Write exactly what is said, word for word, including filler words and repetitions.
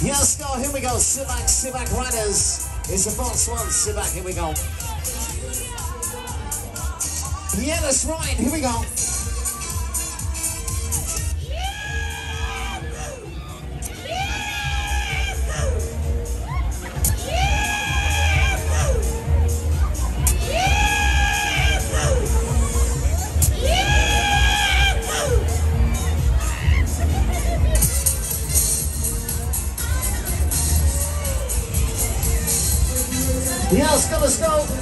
Yeah, let's go. Here we go. Sit back, sit back, riders. It's the first one. Sit back. Here we go. Yeah, that's right. Here we go. Yeah, let's go, let's go.